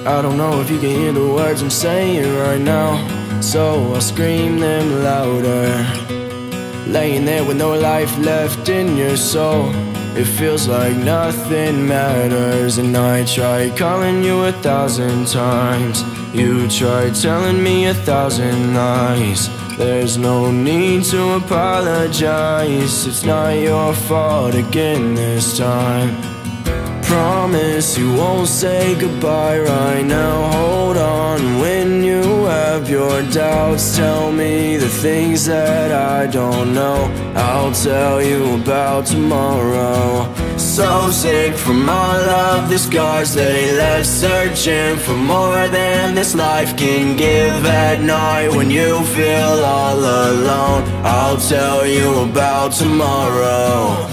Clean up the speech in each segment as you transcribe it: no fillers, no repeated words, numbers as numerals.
I don't know if you can hear the words I'm saying right now, so I'll scream them louder. Laying there with no life left in your soul, it feels like nothing matters. And I tried calling you 1,000 times, you tried telling me 1,000 lies. There's no need to apologize, it's not your fault again this time. Promise you won't say goodbye right now. Hold on when you have your doubts. Tell me the things that I don't know, I'll tell you about tomorrow. So sick from all of the scars they left, searching for more than this life can give. At night when you feel all alone, I'll tell you about tomorrow.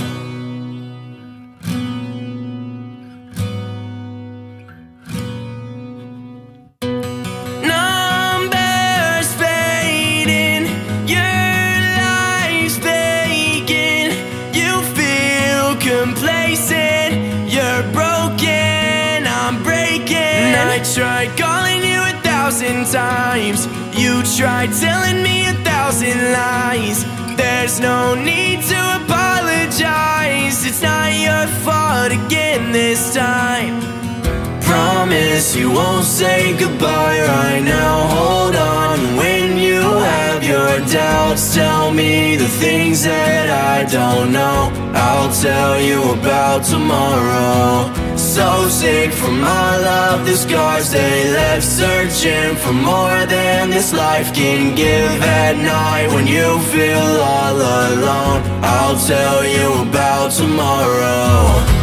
Complacent, you're broken, I'm breaking. I tried calling you 1,000 times, you tried telling me 1,000 lies. There's no need to apologize, it's not your fault again this time. Promise you won't say goodbye right now. Hold on when you have your doubts. Tell me the things that I don't know, I'll tell you about tomorrow. So sick from all of the scars they left, searching for more than this life can give. At night when you feel all alone, I'll tell you about tomorrow.